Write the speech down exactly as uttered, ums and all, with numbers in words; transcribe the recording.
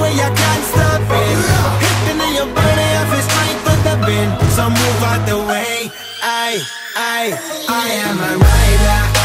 way you can't stop it. Hitting in your body, I feel strength with the bend. So move out the way. I, I, I am a rider.